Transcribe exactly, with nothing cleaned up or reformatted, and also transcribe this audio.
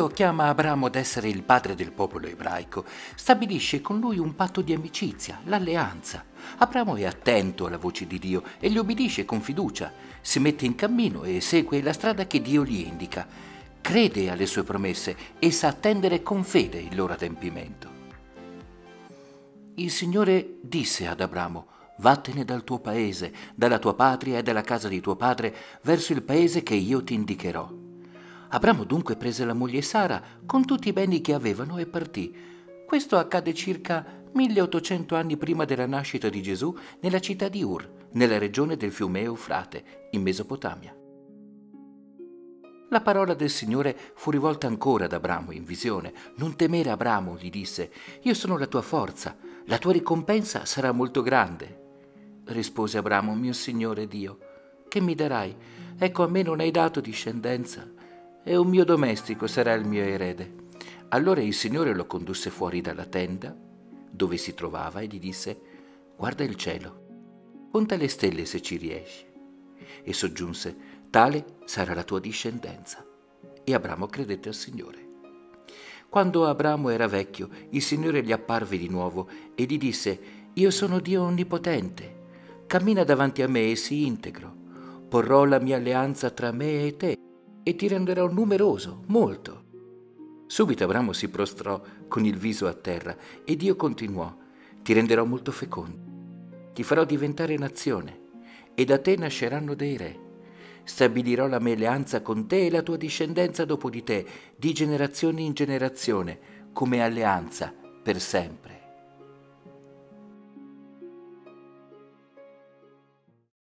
Dio chiama Abramo ad essere il padre del popolo ebraico, stabilisce con lui un patto di amicizia, l'alleanza. Abramo è attento alla voce di Dio e gli obbedisce con fiducia, si mette in cammino e segue la strada che Dio gli indica, crede alle sue promesse e sa attendere con fede il loro adempimento. Il Signore disse ad Abramo: vattene dal tuo paese, dalla tua patria e dalla casa di tuo padre, verso il paese che io ti indicherò. Abramo dunque prese la moglie Sara con tutti i beni che avevano e partì. Questo accade circa milleottocento anni prima della nascita di Gesù nella città di Ur, nella regione del fiume Eufrate, in Mesopotamia. La parola del Signore fu rivolta ancora ad Abramo in visione. Non temere, Abramo, gli disse, io sono la tua forza, la tua ricompensa sarà molto grande. Rispose Abramo: mio Signore Dio, che mi darai? Ecco, a me non hai dato discendenza e un mio domestico sarà il mio erede. Allora il Signore lo condusse fuori dalla tenda dove si trovava e gli disse: guarda il cielo, conta le stelle se ci riesci. E soggiunse: tale sarà la tua discendenza. E Abramo credette al Signore. Quando Abramo era vecchio, il Signore gli apparve di nuovo e gli disse: io sono Dio onnipotente, cammina davanti a me e sii integro. Porrò la mia alleanza tra me e te e ti renderò numeroso, molto. Subito Abramo si prostrò con il viso a terra e Dio continuò: ti renderò molto fecondo, ti farò diventare nazione e da te nasceranno dei re. Stabilirò la mia alleanza con te e la tua discendenza dopo di te, di generazione in generazione, come alleanza per sempre.